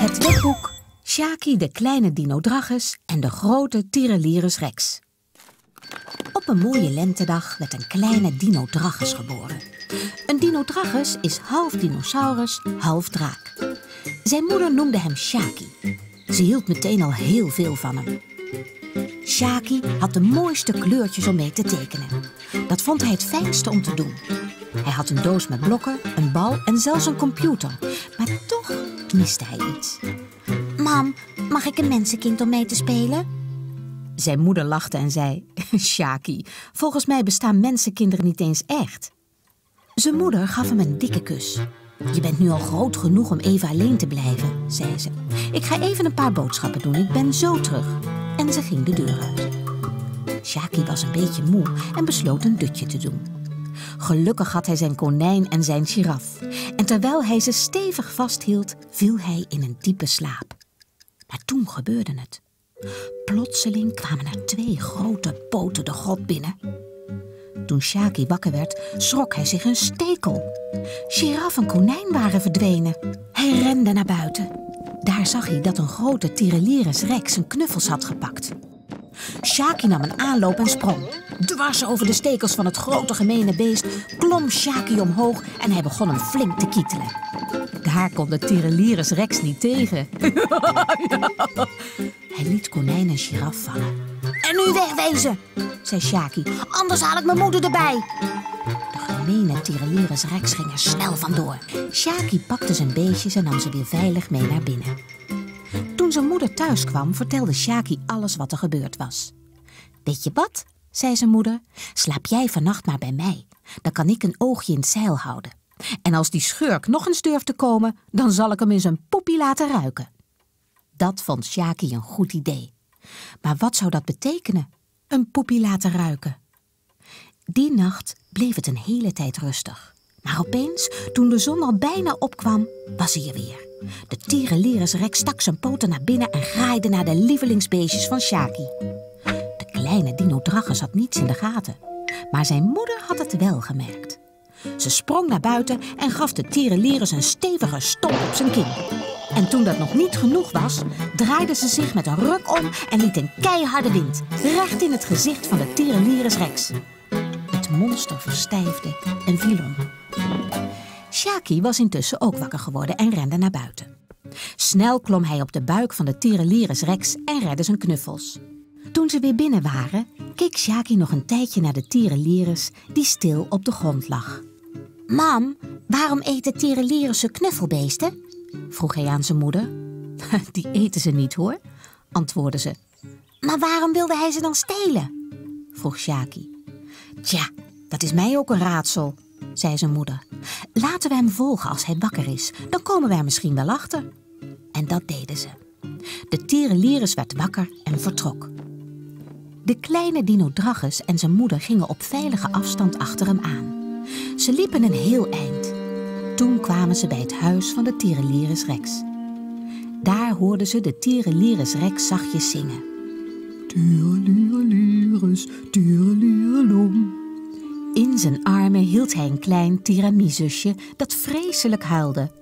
Het wetboek Sjaki de kleine Dinodrachus en de grote Tirelirus Rex. Op een mooie lentedag werd een kleine Dinodrachus geboren. Een Dinodrachus is half dinosaurus, half draak. Zijn moeder noemde hem Sjaki. Ze hield meteen al heel veel van hem. Sjaki had de mooiste kleurtjes om mee te tekenen. Dat vond hij het fijnste om te doen. Hij had een doos met blokken, een bal en zelfs een computer. Maar toch miste hij iets. Mam, mag ik een mensenkind om mee te spelen? Zijn moeder lachte en zei: Sjaki, volgens mij bestaan mensenkinderen niet eens echt. Zijn moeder gaf hem een dikke kus. Je bent nu al groot genoeg om even alleen te blijven, zei ze. Ik ga even een paar boodschappen doen, ik ben zo terug. En ze ging de deur uit. Sjaki was een beetje moe en besloot een dutje te doen. Gelukkig had hij zijn konijn en zijn giraf. En terwijl hij ze stevig vasthield, viel hij in een diepe slaap. Maar toen gebeurde het. Plotseling kwamen er 2 grote poten de grot binnen. Toen Sjaki wakker werd, schrok hij zich een stekel. Giraf en konijn waren verdwenen. Hij rende naar buiten. Daar zag hij dat een grote Tirelirus Rex zijn knuffels had gepakt. Sjaki nam een aanloop en sprong. Dwars over de stekels van het grote gemene beest klom Sjaki omhoog en hij begon hem flink te kietelen. Daar kon de Tirelirus Rex niet tegen. Hij liet konijn en giraf vallen. En nu wegwezen, zei Sjaki, anders haal ik mijn moeder erbij. De gemene Tirelirus Rex ging er snel vandoor. Sjaki pakte zijn beestjes en nam ze weer veilig mee naar binnen. Toen zijn moeder thuis kwam, vertelde Sjaki alles wat er gebeurd was. Weet je wat, zei zijn moeder, slaap jij vannacht maar bij mij. Dan kan ik een oogje in het zeil houden. En als die schurk nog eens durft te komen, dan zal ik hem in zijn poepie laten ruiken. Dat vond Sjaki een goed idee. Maar wat zou dat betekenen, een poepie laten ruiken? Die nacht bleef het een hele tijd rustig. Maar opeens, toen de zon al bijna opkwam, was hij er weer. De Tirelirus Rex stak zijn poten naar binnen en graaide naar de lievelingsbeestjes van Sjaki. De kleine Dinodrachus had niets in de gaten. Maar zijn moeder had het wel gemerkt. Ze sprong naar buiten en gaf de Tirelirus een stevige stomp op zijn kin. En toen dat nog niet genoeg was, draaide ze zich met een ruk om en liet een keiharde wind recht in het gezicht van de Tirelirus Rex. Het monster verstijfde en viel om. Sjaki was intussen ook wakker geworden en rende naar buiten. Snel klom hij op de buik van de Tirelirus Rex en redde zijn knuffels. Toen ze weer binnen waren, keek Sjaki nog een tijdje naar de Tirelirus die stil op de grond lag. Mam, waarom eten Tirelirussen knuffelbeesten? Vroeg hij aan zijn moeder. Die eten ze niet hoor, antwoordde ze. Maar waarom wilde hij ze dan stelen? Vroeg Sjaki. Tja, dat is mij ook een raadsel, zei zijn moeder. Laten we hem volgen als hij wakker is, dan komen we er misschien wel achter. En dat deden ze. De Tirelirus werd wakker en vertrok. De kleine Dinodrachus en zijn moeder gingen op veilige afstand achter hem aan. Ze liepen een heel eind. Toen kwamen ze bij het huis van de Tirelirus Rex. Daar hoorden ze de Tirelirus Rex zachtjes zingen. Tirelirus, tirelirelom. In zijn armen hield hij een klein tiramissusje dat vreselijk huilde.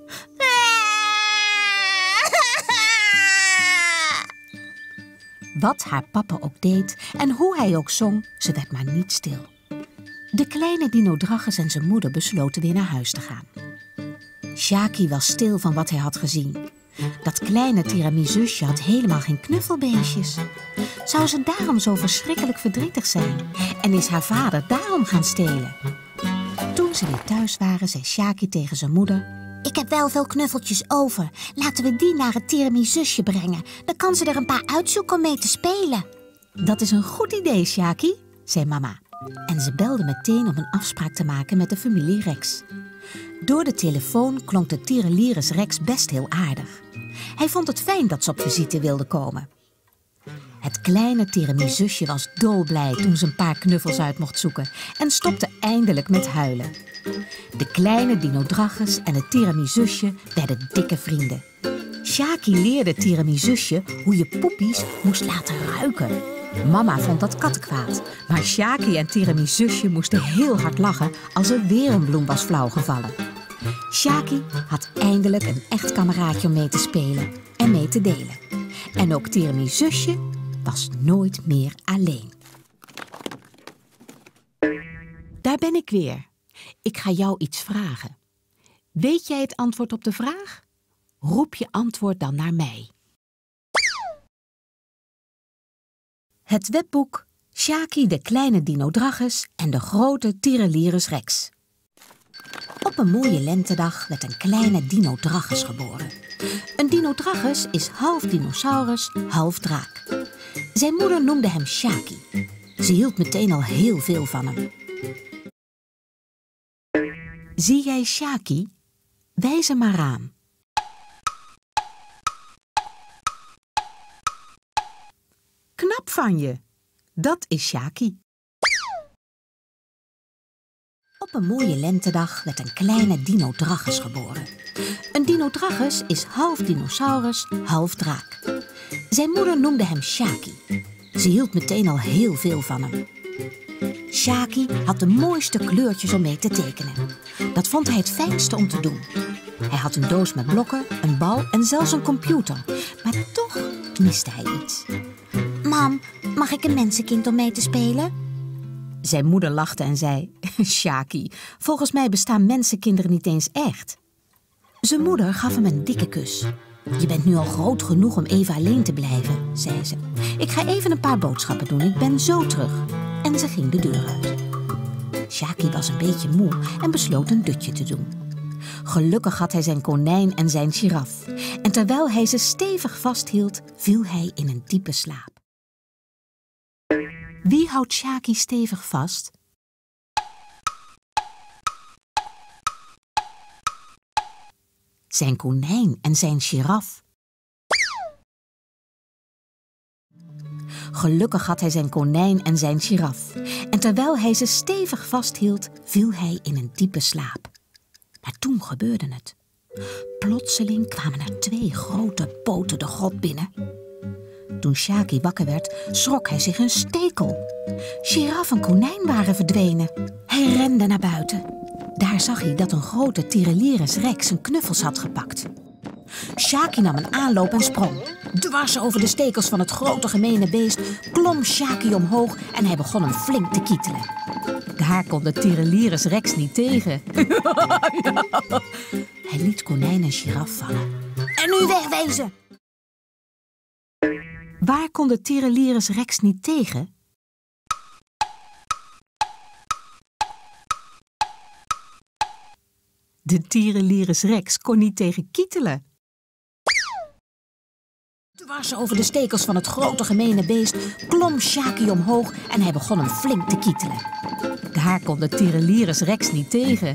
Wat haar papa ook deed en hoe hij ook zong, ze werd maar niet stil. De kleine Dinodrachus en zijn moeder besloten weer naar huis te gaan. Sjaki was stil van wat hij had gezien. Dat kleine tiramissusje had helemaal geen knuffelbeestjes. Zou ze daarom zo verschrikkelijk verdrietig zijn? En is haar vader daarom gaan stelen? Toen ze weer thuis waren, zei Sjaki tegen zijn moeder: Ik heb wel veel knuffeltjes over. Laten we die naar het tiramissusje brengen. Dan kan ze er een paar uitzoeken om mee te spelen. Dat is een goed idee, Sjaki, zei mama. En ze belde meteen om een afspraak te maken met de familie Rex. Door de telefoon klonk de Tirelirus Rex best heel aardig. Hij vond het fijn dat ze op visite wilde komen. Het kleine tiramissusje was dolblij toen ze een paar knuffels uit mocht zoeken en stopte eindelijk met huilen. De kleine Dinodrachus en het tiramissusje werden dikke vrienden. Sjaki leerde het tiramissusje hoe je poepies moest laten ruiken. Mama vond dat kattenkwaad, maar Sjaki en tiramissusje moesten heel hard lachen als er weer een bloem was flauwgevallen. Sjaki had eindelijk een echt kameraadje om mee te spelen en mee te delen. En ook Tirami's zusje was nooit meer alleen. Daar ben ik weer. Ik ga jou iets vragen. Weet jij het antwoord op de vraag? Roep je antwoord dan naar mij. Het webboek Sjaki de kleine Dinodrachus en de grote Tirelirus Rex. Op een mooie lentedag werd een kleine Dinodrachus geboren. Een Dinodrachus is half dinosaurus, half draak. Zijn moeder noemde hem Sjaki. Ze hield meteen al heel veel van hem. Zie jij Sjaki? Wijs hem maar aan. Knap van je. Dat is Sjaki. Op een mooie lentedag werd een kleine Dinodrachus geboren. Een Dinodrachus is half dinosaurus, half draak. Zijn moeder noemde hem Sjaki. Ze hield meteen al heel veel van hem. Sjaki had de mooiste kleurtjes om mee te tekenen. Dat vond hij het fijnste om te doen. Hij had een doos met blokken, een bal en zelfs een computer. Maar toch miste hij iets. Mam, mag ik een mensenkind om mee te spelen? Zijn moeder lachte en zei: Sjaki, volgens mij bestaan mensenkinderen niet eens echt. Zijn moeder gaf hem een dikke kus. Je bent nu al groot genoeg om even alleen te blijven, zei ze. Ik ga even een paar boodschappen doen, ik ben zo terug. En ze ging de deur uit. Sjaki was een beetje moe en besloot een dutje te doen. Gelukkig had hij zijn konijn en zijn giraf. En terwijl hij ze stevig vasthield, viel hij in een diepe slaap. Wie houdt Sjaki stevig vast? Zijn konijn en zijn giraf. Gelukkig had hij zijn konijn en zijn giraf. En terwijl hij ze stevig vasthield, viel hij in een diepe slaap. Maar toen gebeurde het. Plotseling kwamen er 2 grote poten de grot binnen. Toen Sjaki wakker werd, schrok hij zich een stekel. Giraf en konijn waren verdwenen. Hij rende naar buiten. Daar zag hij dat een grote Tirelirus Rex zijn knuffels had gepakt. Sjaki nam een aanloop en sprong. Dwars over de stekels van het grote gemene beest klom Sjaki omhoog en hij begon hem flink te kietelen. Daar kon de Tirelirus Rex niet tegen. Hij liet konijn en giraf vallen. En nu wegwezen! Waar kon de Tirelirus Rex niet tegen? De Tirelirus Rex kon niet tegen kietelen. Dwars over de stekels van het grote gemene beest klom Sjaki omhoog en hij begon hem flink te kietelen. Daar kon de Tirelirus Rex niet tegen.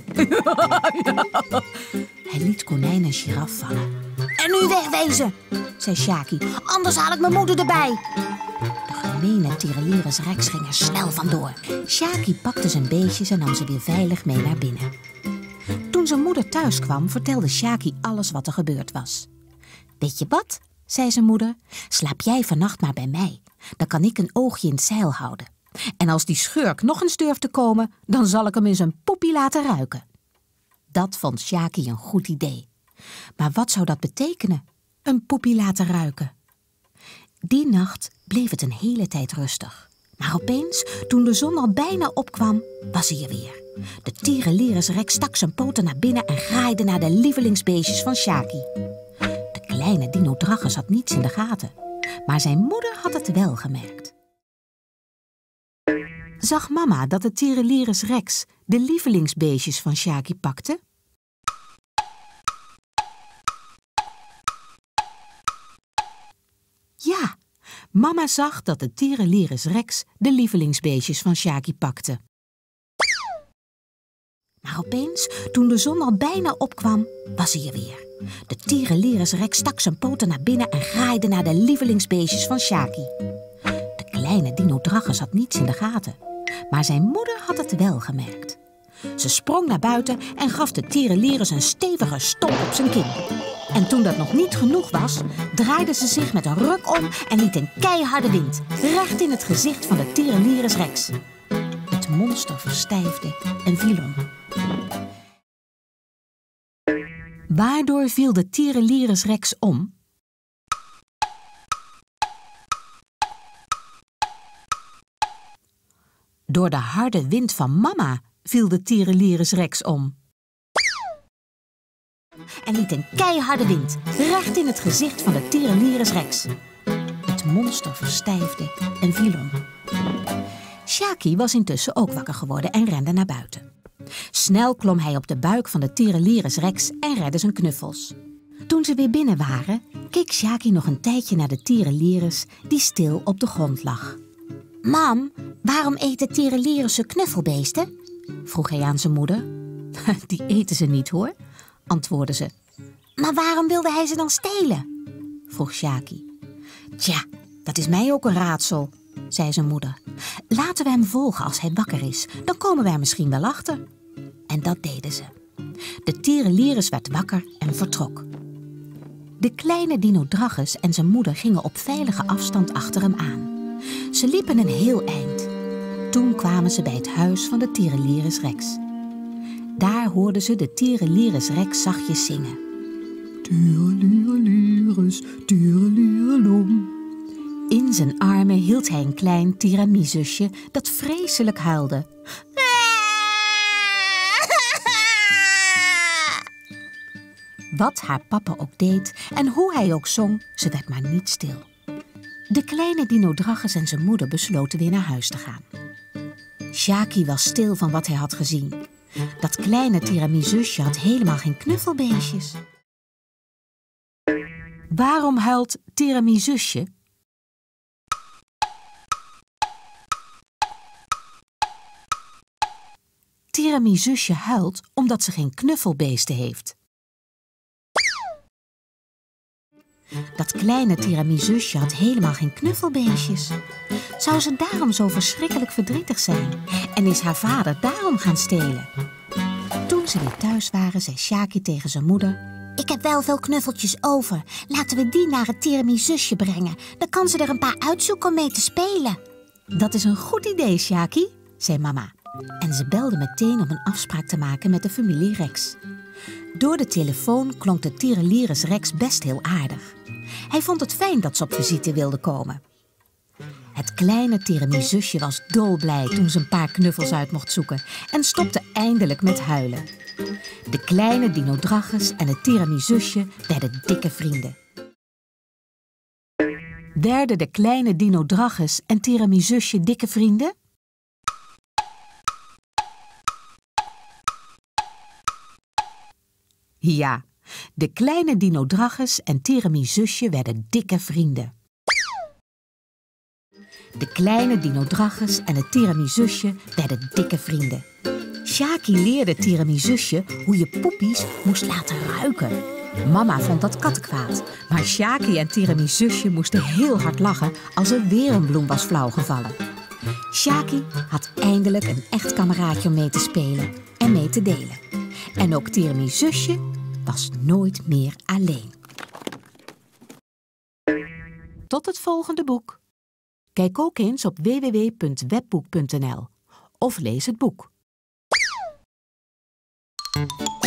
Hij liet konijn en giraf vallen. En nu wegwezen, zei Sjaki. anders haal ik mijn moeder erbij. De gemene Tirelirus Rex ging er snel vandoor. Sjaki pakte zijn beestjes en nam ze weer veilig mee naar binnen. Toen zijn moeder thuis kwam, vertelde Sjaki alles wat er gebeurd was. Weet je wat, zei zijn moeder, slaap jij vannacht maar bij mij. Dan kan ik een oogje in het zeil houden. En als die schurk nog eens durft te komen, dan zal ik hem in zijn poepie laten ruiken. Dat vond Sjaki een goed idee. Maar wat zou dat betekenen, een poepie laten ruiken? Die nacht bleef het een hele tijd rustig. Maar opeens, toen de zon al bijna opkwam, was hij er weer. De Tirelirus Rex stak zijn poten naar binnen en graaide naar de lievelingsbeestjes van Sjaki. De kleine Dinodrachus had niets in de gaten, maar zijn moeder had het wel gemerkt. Zag mama dat de Tirelirus Rex de lievelingsbeestjes van Sjaki pakte? Ja, mama zag dat de Tirelirus Rex de lievelingsbeestjes van Sjaki pakte. Maar opeens, toen de zon al bijna opkwam, was hij er weer. De Tirelirus Rex stak zijn poten naar binnen en graaide naar de lievelingsbeestjes van Sjaki. De kleine Dinodrachus had niets in de gaten, maar zijn moeder had het wel gemerkt. Ze sprong naar buiten en gaf de Tirelirus een stevige stomp op zijn kin. En toen dat nog niet genoeg was, draaide ze zich met een ruk om en liet een keiharde wind recht in het gezicht van de Tirelirus Rex. Het monster verstijfde en viel om. Waardoor viel de tierenlieres Rex om? Door de harde wind van mama viel de tierenlieres Rex om. En liet een keiharde wind recht in het gezicht van de tierenlieres Rex. Het monster verstijfde en viel om. Sjaki was intussen ook wakker geworden en rende naar buiten. Snel klom hij op de buik van de tierenlieres Rex en redde zijn knuffels. Toen ze weer binnen waren, keek Sjaki nog een tijdje naar de tierenlieres die stil op de grond lag. Mam, waarom eten tierenlierissen knuffelbeesten? Vroeg hij aan zijn moeder. Die eten ze niet hoor, antwoordde ze. Maar waarom wilde hij ze dan stelen? Vroeg Sjaki. Tja, dat is mij ook een raadsel, zei zijn moeder. Laten we hem volgen als hij wakker is, dan komen we er misschien wel achter. En dat deden ze. De tierenlieres werd wakker en vertrok. De kleine Dinodrachus en zijn moeder gingen op veilige afstand achter hem aan. Ze liepen een heel eind. Toen kwamen ze bij het huis van de tierenlieres Rex. Daar hoorden ze de tierenlieres Rex zachtjes zingen. Tierenlieres, tierenlierelom. In zijn armen hield hij een klein tiramisusje dat vreselijk huilde. Wat haar papa ook deed en hoe hij ook zong, ze werd maar niet stil. De kleine Dinodrachus en zijn moeder besloten weer naar huis te gaan. Sjaki was stil van wat hij had gezien. Dat kleine tiramisusje had helemaal geen knuffelbeestjes. Waarom huilt tiramisusje? Tiramisusje huilt omdat ze geen knuffelbeesten heeft. Dat kleine tiramisusje had helemaal geen knuffelbeestjes. Zou ze daarom zo verschrikkelijk verdrietig zijn? En is haar vader daarom gaan stelen? Toen ze weer thuis waren, zei Sjaki tegen zijn moeder: Ik heb wel veel knuffeltjes over. Laten we die naar het tiramisusje brengen. Dan kan ze er een paar uitzoeken om mee te spelen. Dat is een goed idee, Sjaki, zei mama. En ze belde meteen om een afspraak te maken met de familie Rex. Door de telefoon klonk de tierenlieres Rex best heel aardig. Hij vond het fijn dat ze op visite wilde komen. Het kleine tiramisusje was dolblij toen ze een paar knuffels uit mocht zoeken en stopte eindelijk met huilen. De kleine Dinodrachus en het tiramisusje werden dikke vrienden. Werden de kleine Dinodrachus en tiramisusje dikke vrienden? Ja, de kleine Dinodrachus en tiramisusje werden dikke vrienden. De kleine Dinodrachus en het tiramisusje werden dikke vrienden. Sjaki leerde tiramisusje hoe je poepies moest laten ruiken. Mama vond dat kattenkwaad, maar Sjaki en tiramisusje moesten heel hard lachen als er weer een bloem was flauwgevallen. Sjaki had eindelijk een echt kameraadje om mee te spelen en mee te delen. En ook tiramisusje was nooit meer alleen. Tot het volgende boek. Kijk ook eens op www.webboek.nl of lees het boek.